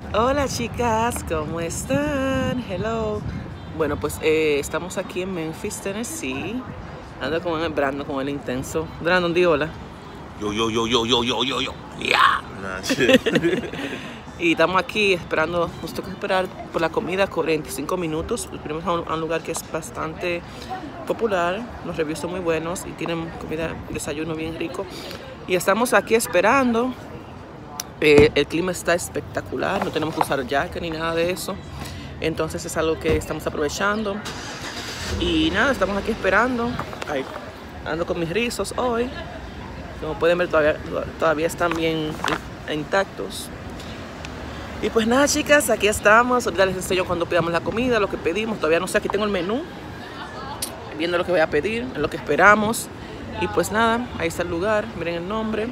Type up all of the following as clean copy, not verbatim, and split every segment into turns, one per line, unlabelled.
Hola chicas, ¿cómo están? Hello. Bueno, pues estamos aquí en Memphis, Tennessee. Ando con el Brandon, con el intenso. Brandon, di hola.
Yo. Yeah. Nah, shit.
Y estamos aquí esperando, nos toca esperar por la comida 45 minutos. Venimos a un lugar que es bastante popular, los reviews son muy buenos y tienen comida, desayuno bien rico. Y estamos aquí esperando. El clima está espectacular, no tenemos que usar jacket ni nada de eso. Entonces es algo que estamos aprovechando. Y nada, estamos aquí esperando. Ay, ando con mis rizos hoy. Como pueden ver, todavía están bien intactos. Y pues nada, chicas, aquí estamos. Ahorita les enseño cuando pidamos la comida, lo que pedimos. Todavía no sé, aquí tengo el menú. Viendo lo que voy a pedir, lo que esperamos. Y pues nada, ahí está el lugar. Miren el nombre.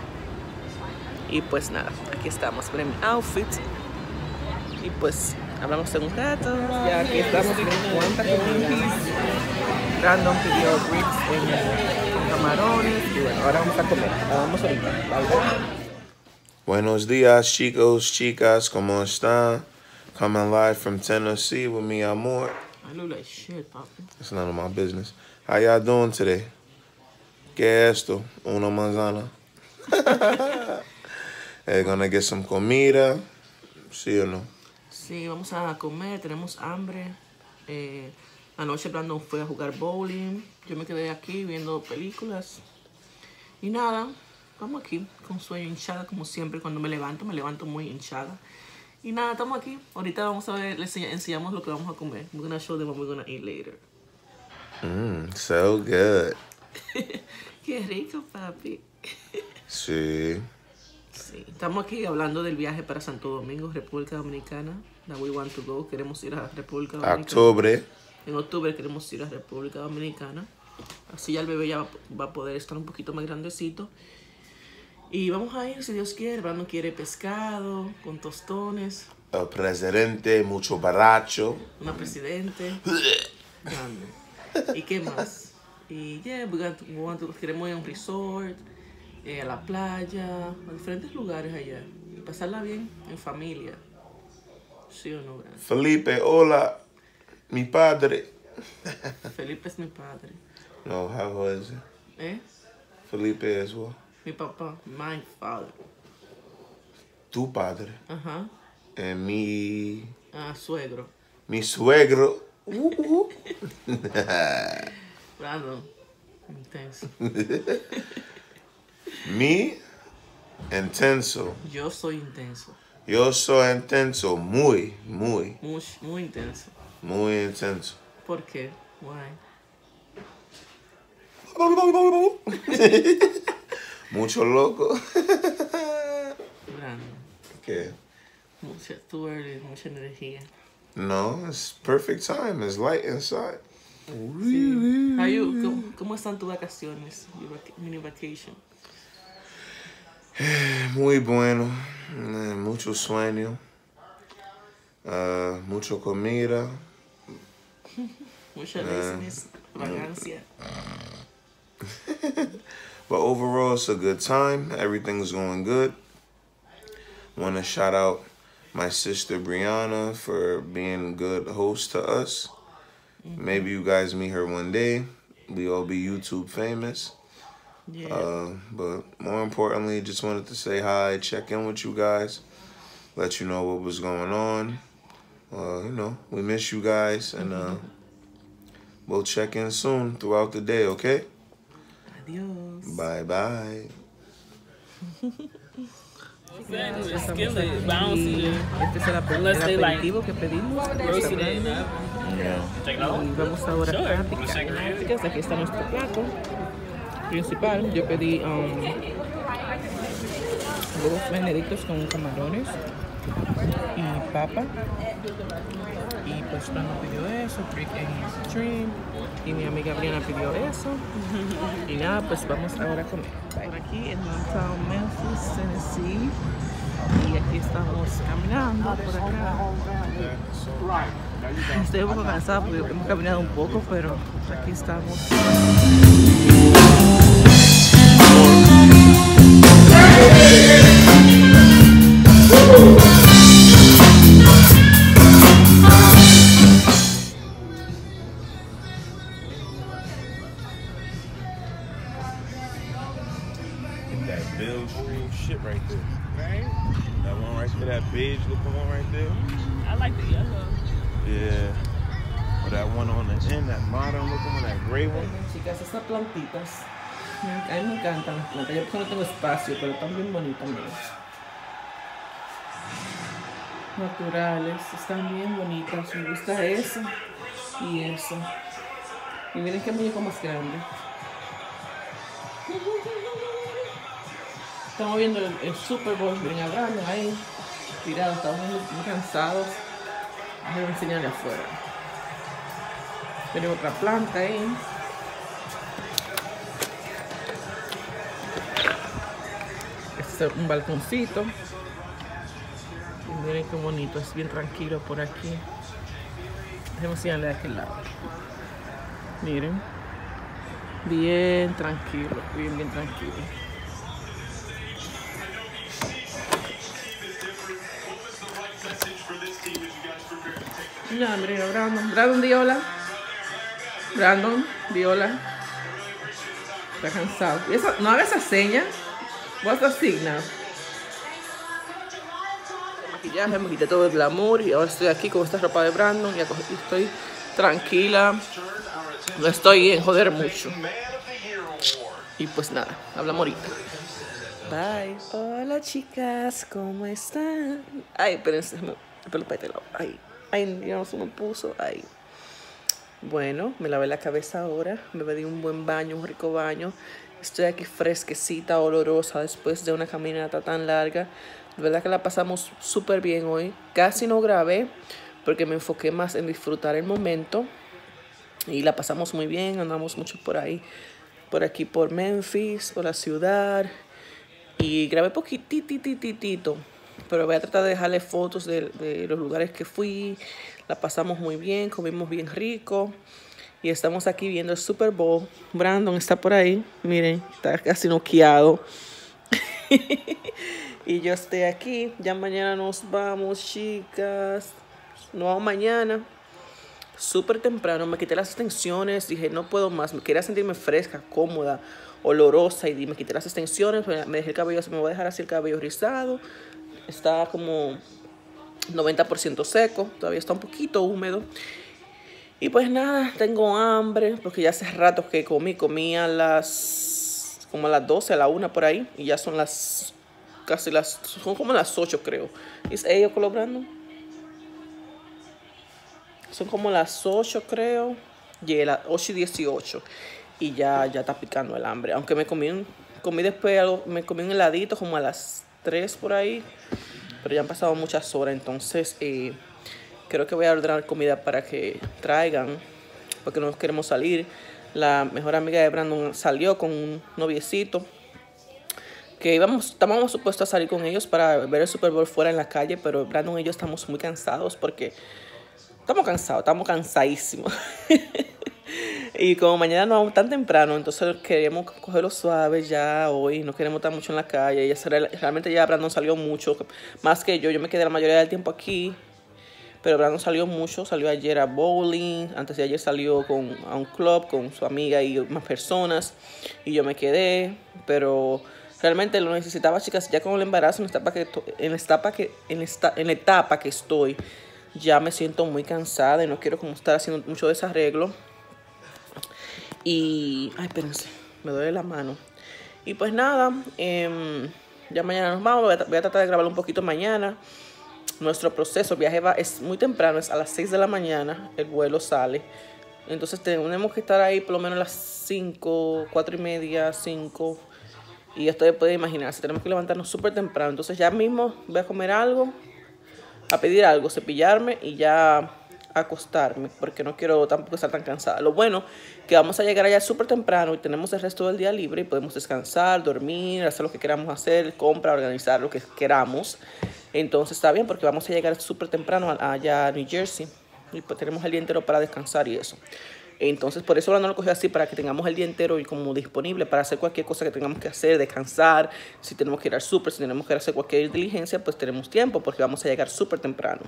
Y pues nada, aquí estamos. Miren mi outfit. Y pues hablamos en un rato. Ya aquí estamos. Miren cuánta comida. Brandon pidió ribs con camarones. Y bueno, ahora vamos a comer. Vamos ahorita. Bye.
Buenos dias, chicos, chicas, ¿cómo están? Coming live from Tennessee with me, Amor.
I look like shit, papi.
It's none of my business. How y'all doing today? ¿Qué es esto? Una manzana. Gonna get some comida. ¿Sí o no?
Sí, vamos a comer, tenemos hambre. Anoche Brandon fue a jugar bowling. Yo me quedé aquí viendo películas. Y nada, vamos aquí con sueño, hinchada como siempre. Cuando me levanto muy hinchada. Y nada, estamos aquí. Ahorita vamos a ver, les enseñamos lo que vamos a comer. We're gonna show them what we're gonna eat later.
So good.
Qué rico, papi.
Sí.
Sí, estamos aquí hablando del viaje para Santo Domingo, República Dominicana. That we want to go. Queremos ir a República Dominicana.
Octubre.
En octubre queremos ir a República Dominicana. Así ya el bebé ya va a poder estar un poquito más grandecito. Y vamos a ir, si Dios quiere. Brandon quiere pescado con tostones.
El presidente, mucho baracho.
Una presidente. ¿Y qué más? Y yeah, queremos ir a un resort, a la playa, a diferentes lugares allá. Y pasarla bien en familia. ¿Sí o no, Brandon?
Felipe, hola. Mi padre.
Felipe es mi padre.
No, how is it?
¿Eh?
Felipe as well.
Mi papá, my father.
Tu padre.
Ajá.
Mi
Suegro.
Mi suegro.
Brandon, intenso.
Mi intenso.
Yo soy intenso.
Yo soy intenso. Muy
intenso.
Muy intenso.
¿Por qué? Why?
Mucho loco.
Brandon.
¿Qué?
Too early, mucha energía.
No, it's perfect time. It's light inside.
Sí. ¿Cómo están tus vacaciones? Mini vacation.
Muy bueno. Mucho sueño. Mucho comida.
Mucha laziness, vagancia.
But overall, it's a good time. Everything's going good. Want to shout out my sister Brianna for being a good host to us. Maybe you guys meet her one day. We all be YouTube famous.
Yeah.
But more importantly, just wanted to say hi, check in with you guys, let you know what was going on. You know, we miss you guys, and we'll check in soon throughout the day, okay?
Adios.
Bye.
Este es el aperitivo que pedimos. Y vamos ahora a picar. Aquí está nuestro plato principal. Yo pedí huevos benedictos con camarones y papa. Y pues Brandon pidió eso, brick and shrimp. Y mi amiga Brianna pidió eso. Y nada, pues vamos ahora a comer. Por aquí en Downtown Memphis, Tennessee. Y aquí estamos caminando por acá. Estoy un poco cansada porque hemos caminado un poco, pero aquí estamos.
that beige looking one right there?
I like the yellow.
Yeah. Or that one on the end, that modern looking one, that gray one.
Chicas, estas plantitas. A mí me encantan las plantas. Yo porque no tengo espacio, pero están bien bonitas, miren. Naturales, están bien bonitas. Me gusta esa y esa. Y miren qué muñeco más grande. Estamos viendo el Super Bowl, miren a Brandon ahí, tirado, estamos muy cansados. Voy a enseñarle afuera. Tenemos otra planta ahí. Este es un balconcito. Y miren qué bonito, es bien tranquilo por aquí. Déjenme enseñarle de aquel lado. Miren. Bien tranquilo, bien tranquilo. Ya, miren a Brandon. Brandon, di hola. Brandon, di hola. Está cansado. No haga esa seña. What's the signal? Maquillaje, me quité todo el glamour y ahora estoy aquí con esta ropa de Brandon y estoy tranquila. No estoy en joder mucho. Y pues nada, hablamos ahorita. Bye. Hola chicas, ¿cómo están? Ay, espérense, el pelo para este lado. Ay, ya no se me puso. Ay. Bueno, me lavé la cabeza ahora. Me di un buen baño, un rico baño. Estoy aquí fresquecita, olorosa después de una caminata tan larga. De verdad que la pasamos súper bien hoy. Casi no grabé porque me enfoqué más en disfrutar el momento. Y la pasamos muy bien, andamos mucho por ahí. Por aquí, por Memphis, por la ciudad. Y grabé poquitito. Pero voy a tratar de dejarle fotos de los lugares que fui. La pasamos muy bien, comimos bien rico. Y estamos aquí viendo el Super Bowl. Brandon está por ahí. Miren, está casi noqueado. Y yo estoy aquí. Ya mañana nos vamos, chicas. Nos vamos mañana. Súper temprano. Me quité las extensiones. Dije, no puedo más. Me quería sentirme fresca, cómoda, olorosa. Y me quité las extensiones. Me dejé el cabello. Se me voy a dejar así el cabello rizado. Está como 90% seco. Todavía está un poquito húmedo. Y pues nada, tengo hambre. Porque ya hace rato que comí como a las 12, a la 1 por ahí. Y ya son son como las 8 creo. ¿Es ellos colaborando? Son como las 8 creo. Y las 8:18. Y ya está picando el hambre. Aunque comí después algo, me comí un heladito como a las 3 por ahí. Pero ya han pasado muchas horas. Entonces creo que voy a ordenar comida para que traigan. Porque no queremos salir. La mejor amiga de Brandon salió con un noviecito. Que estábamos supuestos a salir con ellos para ver el Super Bowl fuera en la calle. Pero Brandon y yo estamos muy cansados porque estamos cansadísimos. Y como mañana no vamos tan temprano, entonces queremos cogerlo suave ya hoy. No queremos estar mucho en la calle. Realmente ya Brandon salió mucho. Más que yo me quedé la mayoría del tiempo aquí. Pero Brandon salió mucho. Salió ayer a bowling. Antes de ayer salió a un club con su amiga y más personas. Y yo me quedé. Pero realmente lo necesitaba, chicas. Ya con el embarazo, en la etapa que estoy, ya me siento muy cansada y no quiero como estar haciendo mucho desarreglo. Y, ay, espérense, me duele la mano. Y pues nada, ya mañana nos vamos. Voy a tratar de grabar un poquito mañana. Nuestro proceso, el viaje es muy temprano, es a las 6 de la mañana. El vuelo sale. Entonces tenemos que estar ahí por lo menos a las 5, 4:30, 5. Y esto puede imaginarse, tenemos que levantarnos súper temprano. Entonces ya mismo voy a comer algo, a pedir algo, cepillarme y ya acostarme, porque no quiero tampoco estar tan cansada. Lo bueno que vamos a llegar allá súper temprano y tenemos el resto del día libre y podemos descansar, dormir, hacer lo que queramos hacer, comprar, organizar lo que queramos. Entonces está bien porque vamos a llegar súper temprano allá a New Jersey y pues tenemos el día entero para descansar y eso. Entonces por eso no lo cogí así, para que tengamos el día entero y como disponible para hacer cualquier cosa que tengamos que hacer, descansar. Si tenemos que ir al súper, si tenemos que hacer cualquier diligencia, pues tenemos tiempo porque vamos a llegar súper temprano.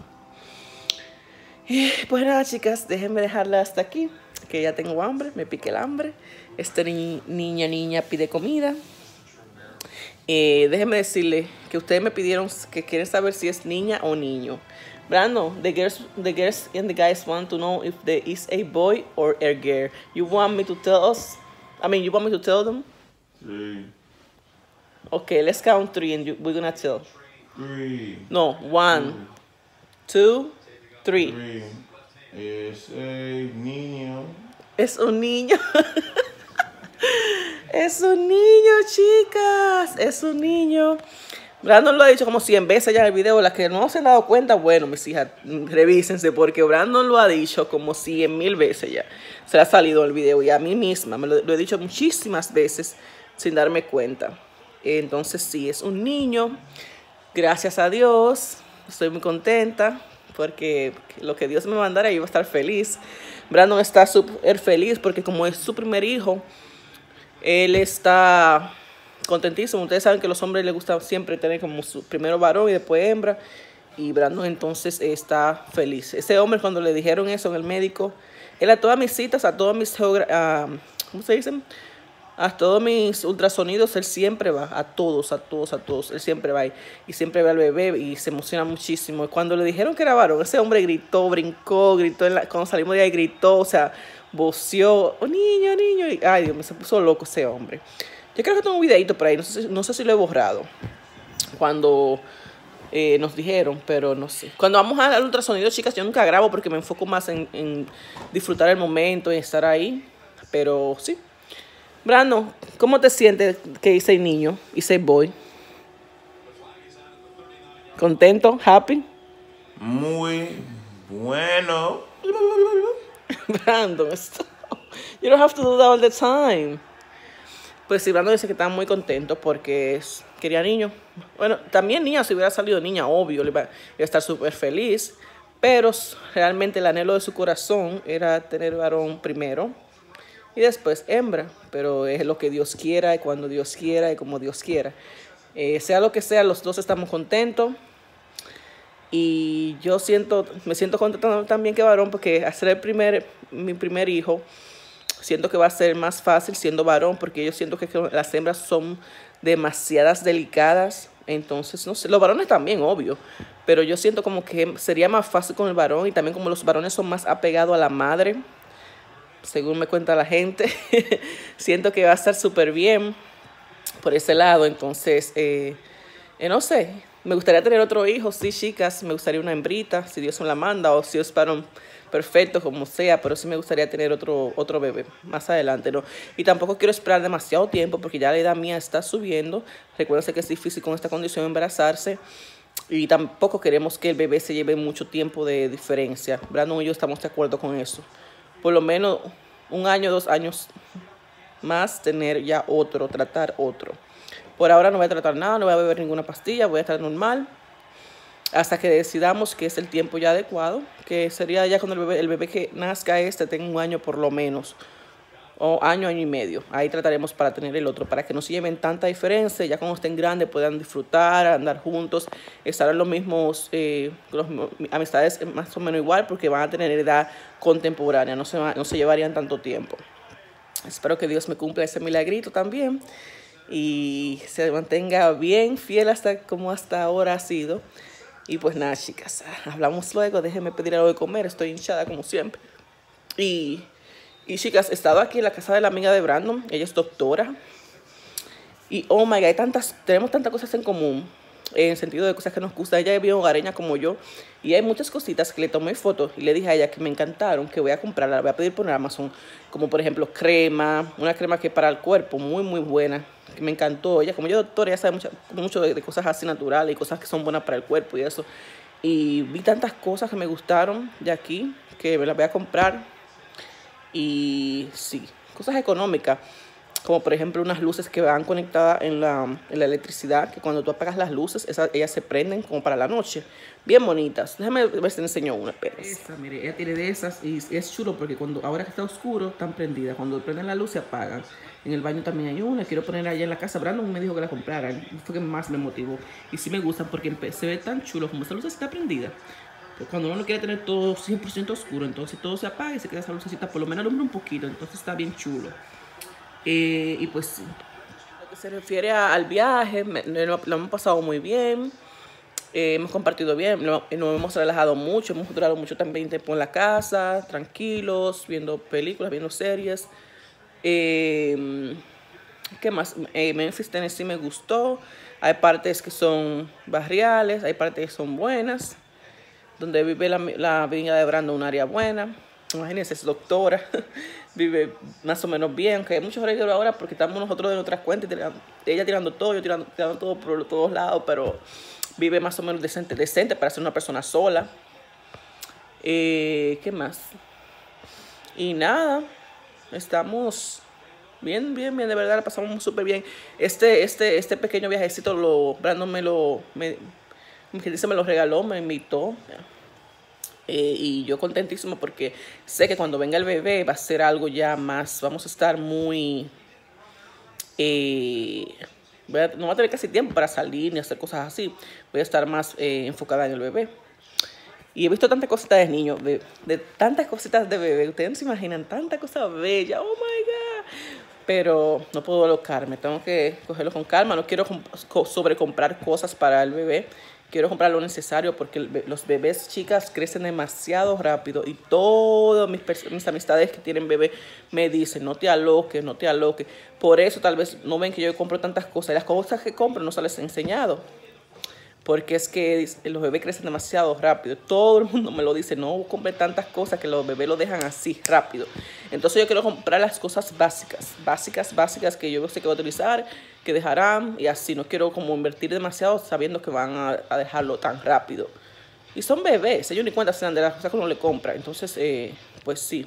Y pues nada, chicas, déjenme dejarla hasta aquí, que ya tengo hambre, me pique el hambre. Esta niña pide comida. Déjenme decirle que ustedes me pidieron que quieren saber si es niña o niño. Brandon, the girls and the guys want to know if there is a boy or a girl. You want me to tell us? I mean, you want me to tell them?
Sí.
Okay, let's count 3 and we're gonna tell.
3.
No, 1, 2, 3.
3. Es un niño.
Es un niño. Es un niño, chicas. Es un niño. Brandon lo ha dicho como 100 veces ya en el video. Las que no se han dado cuenta, bueno, mis hijas, revísense, porque Brandon lo ha dicho como 100,000 veces ya. Se le ha salido el video y a mí misma me lo he dicho muchísimas veces sin darme cuenta. Entonces sí, es un niño. Gracias a Dios. Estoy muy contenta porque lo que Dios me mandara, yo iba a estar feliz. Brandon está súper feliz porque como es su primer hijo, él está contentísimo. Ustedes saben que a los hombres les gusta siempre tener como su primero varón y después hembra. Y Brandon entonces está feliz. Ese hombre, cuando le dijeron eso en el médico, él a todas mis citas, a todas mis, ¿cómo se dicen? A todos mis ultrasonidos, él siempre va. A todos. Él siempre va y siempre ve al bebé y se emociona muchísimo. Y cuando le dijeron que era varón, ese hombre gritó, brincó, cuando salimos de ahí gritó, o sea, voció, oh, niño, niño. Y, ay, Dios mío, se puso loco ese hombre. Yo creo que tengo un videito por ahí, no sé si lo he borrado. Cuando nos dijeron, pero no sé. Cuando vamos al ultrasonido, chicas, yo nunca grabo porque me enfoco más en disfrutar el momento, en estar ahí. Pero sí. Brandon, ¿cómo te sientes que hice niño, hice boy? ¿Contento? ¿Happy?
Muy bueno.
Brandon, stop. You don't have to do that all the time. Pues sí, Brandon dice que está muy contento porque quería niño. Bueno, también niña, si hubiera salido niña, obvio, iba a estar súper feliz. Pero realmente el anhelo de su corazón era tener varón primero y después hembra. Pero es lo que Dios quiera y cuando Dios quiera y como Dios quiera. Sea lo que sea, los dos estamos contentos. Y yo me siento contenta también que varón porque hacer mi primer hijo, siento que va a ser más fácil siendo varón porque yo siento que las hembras son demasiadas delicadas. Entonces, no sé, los varones también, obvio. Pero yo siento como que sería más fácil con el varón y también como los varones son más apegados a la madre, según me cuenta la gente, siento que va a estar súper bien por ese lado. Entonces, no sé, me gustaría tener otro hijo, sí, chicas, me gustaría una hembrita, si Dios me la manda, o si es varón, perfecto, como sea, pero sí me gustaría tener otro bebé más adelante, ¿no? Y tampoco quiero esperar demasiado tiempo porque ya la edad mía está subiendo. Recuérdense que es difícil con esta condición embarazarse y tampoco queremos que el bebé se lleve mucho tiempo de diferencia. Brandon y yo estamos de acuerdo con eso. Por lo menos 1 año, 2 años más tener ya tratar otro. Por ahora no voy a tratar nada, no voy a beber ninguna pastilla, voy a estar normal hasta que decidamos que es el tiempo ya adecuado, que sería ya cuando el bebé que nazca tenga 1 año por lo menos, o año y medio. Ahí trataremos para tener el otro, para que no se lleven tanta diferencia, ya cuando estén grandes puedan disfrutar, andar juntos, estar en los mismos, amistades más o menos igual, porque van a tener edad contemporánea, no se llevarían tanto tiempo. Espero que Dios me cumpla ese milagrito también y se mantenga bien fiel como hasta ahora ha sido. Y pues nada, chicas, hablamos luego. Déjenme pedir algo de comer, estoy hinchada como siempre. Y chicas, he estado aquí en la casa de la amiga de Brandon, ella es doctora. Y oh my God, tenemos tantas cosas en común, en el sentido de cosas que nos gustan. Ella es bien hogareña como yo y hay muchas cositas que le tomé fotos y le dije a ella que me encantaron, que voy a comprarla, la voy a pedir por Amazon, como por ejemplo una crema que para el cuerpo, muy muy buena, que me encantó. Ella, como yo doctora, ya sabe mucho de cosas así naturales y cosas que son buenas para el cuerpo y eso. Y vi tantas cosas que me gustaron de aquí que me las voy a comprar. Y sí, cosas económicas, como por ejemplo unas luces que van conectadas en la electricidad, que cuando tú apagas las luces, ellas se prenden como para la noche, bien bonitas. Déjame ver si te enseño una. Esta, mire, ella tiene de esas y es chulo porque ahora que está oscuro, están prendidas. Cuando prenden la luz se apagan. En el baño también hay una, quiero poner allá en la casa. Brandon me dijo que la comprara, fue que más me motivó. Y sí me gustan porque se ve tan chulo como esa luz está prendida. Cuando uno no quiere tener todo 100% oscuro, entonces todo se apaga y se queda esa lucecita, por lo menos alumbra un poquito, entonces está bien chulo. Y pues sí, se refiere al viaje, lo hemos pasado muy bien. Hemos compartido bien, nos hemos relajado mucho, hemos durado mucho también tiempo en la casa, tranquilos, viendo películas, viendo series. ¿Qué más? Memphis, Tennessee me gustó. Hay partes que son barriales, hay partes que son buenas. Donde vive la viña de Brandon, un área buena. Imagínense, es doctora, vive más o menos bien, aunque hay muchos regueros ahora porque estamos nosotros de nuestras cuentas, ella tirando todo, yo tirando todo por todos lados, pero vive más o menos decente para ser una persona sola. ¿Qué más? Y nada, estamos bien, de verdad, la pasamos súper bien. Este pequeño viajecito, Brandon me lo regaló, me invitó. Y yo contentísimo porque sé que cuando venga el bebé va a ser algo ya más, vamos a estar muy... no voy a tener casi tiempo para salir ni hacer cosas así. Voy a estar más enfocada en el bebé. Y he visto tantas cositas de niños, de tantas cositas de bebé. Ustedes no se imaginan, tanta cosa bella. Oh my God. Pero no puedo alocarme, tengo que cogerlo con calma. No quiero sobrecomprar cosas para el bebé. Quiero comprar lo necesario porque los bebés, chicas, crecen demasiado rápido. Y todas mis amistades que tienen bebé me dicen, no te aloques, no te aloques. Por eso tal vez no ven que yo compro tantas cosas. Y las cosas que compro no se les he enseñado. Porque es que los bebés crecen demasiado rápido. Todo el mundo me lo dice, no compre tantas cosas que los bebés lo dejan así rápido. Entonces yo quiero comprar las cosas básicas que yo sé que voy a utilizar, que dejarán y así. No quiero como invertir demasiado sabiendo que van a dejarlo tan rápido. Y son bebés, ellos ni cuenta se dan de las cosas que uno le compra. Entonces, pues sí.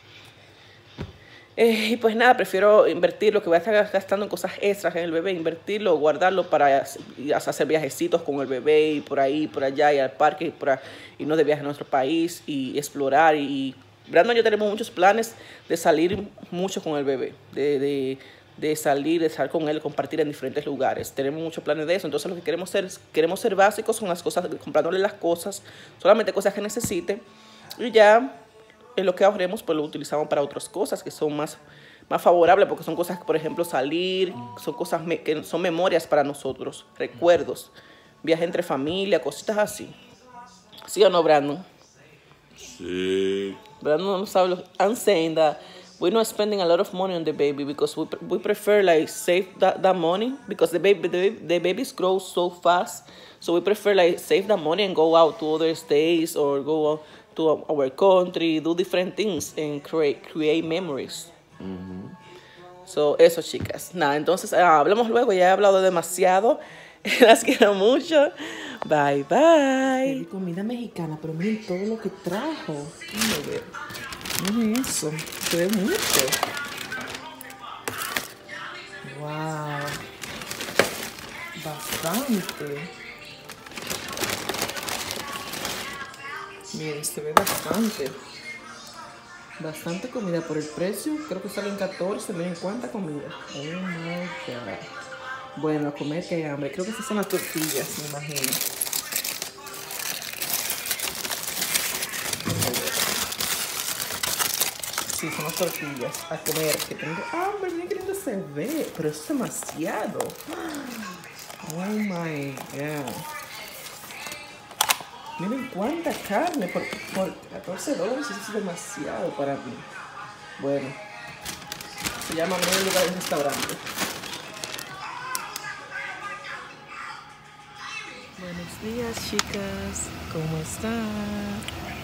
Y pues nada, prefiero invertir lo que voy a estar gastando en cosas extras en el bebé, invertirlo, guardarlo para hacer viajecitos con el bebé y por ahí, por allá y al parque y irnos de viaje a nuestro país y explorar. Y Brandon y yo tenemos muchos planes de salir mucho con el bebé, de salir, de estar con él, compartir en diferentes lugares. Tenemos muchos planes de eso, entonces lo que queremos ser básicos son las cosas, comprándole las cosas, solamente cosas que necesite y ya. En lo que ahorremos, pues lo utilizamos para otras cosas que son más favorables, porque son cosas, por ejemplo, salir, son cosas que son memorias para nosotros, recuerdos, viaje entre familia, cositas así. ¿Sí o no, Brandon?
Sí.
Brandon no sabe. I'm saying that we're not spending a lot of money on the baby because we prefer like save that money because the babies grow so fast, so we prefer like save that money and go out to other states or go out to our country, do different things and create memories. So, eso, chicas. Nada, entonces hablamos luego. Ya he hablado demasiado. Las quiero mucho. Bye, bye. Comida mexicana, pero miren todo lo que trajo. Déjame ver. Miren eso. Se ve mucho. Wow. Bastante. Miren, se ve bastante comida por el precio. Creo que salen 14. Miren cuánta comida. Oh my God. Bueno, a comer que hay hambre. Creo que esas son las tortillas, me imagino. Sí, son las tortillas. A comer, que tengo hambre. Miren qué lindo se ve. Pero eso es demasiado. Oh my God. Miren cuánta carne por $14. Eso es demasiado para mí. Bueno, se llama Medio Lugar de Restaurante. Buenos días, chicas. ¿Cómo están?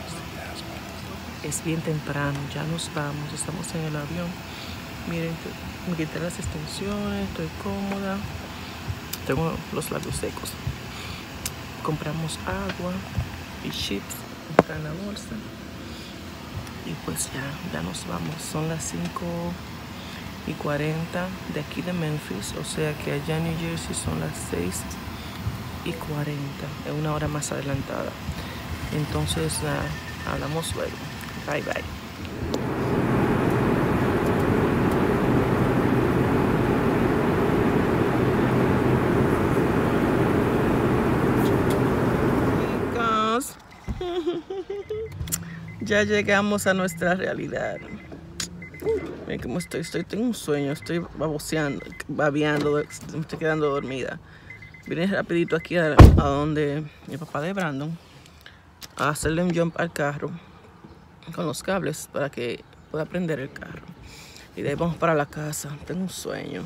Es bien temprano, ya nos vamos. Estamos en el avión. Miren, me quité las extensiones, estoy cómoda. Tengo los labios secos. Compramos agua y chips en la bolsa y pues ya nos vamos. Son las 5:40 de aquí de Memphis, o sea que allá en New Jersey son las 6:40, es una hora más adelantada. Entonces hablamos luego. Bye bye. Ya llegamos a nuestra realidad. Miren cómo tengo un sueño, estoy babeando, me estoy quedando dormida. Vine rapidito aquí a donde mi papá de Brandon a hacerle un jump al carro con los cables para que pueda prender el carro. Y de ahí vamos para la casa. Tengo un sueño.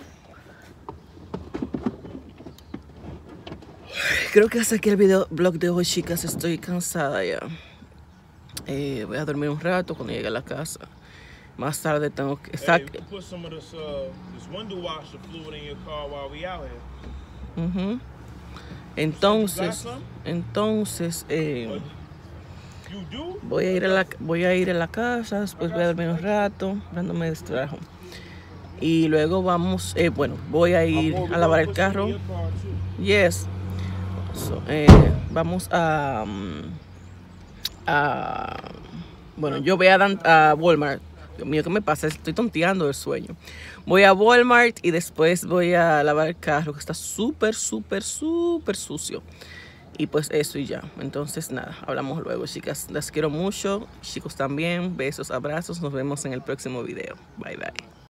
Creo que hasta aquí el vlog de hoy, chicas. Estoy cansada ya. Voy a dormir un rato cuando llegue a la casa. Más tarde tengo que... Entonces, voy a ir a la casa, después voy a dormir un rato, Brandon me distrajo. Y luego vamos, voy a ir a lavar el carro. Yes. Vamos yo voy a Walmart. Dios mío, ¿qué me pasa? Estoy tonteando del sueño. Voy a Walmart y después voy a lavar el carro, que está súper sucio. Y pues eso y ya. Entonces nada, hablamos luego, chicas. Las quiero mucho, chicos también. Besos, abrazos. Nos vemos en el próximo video. Bye, bye.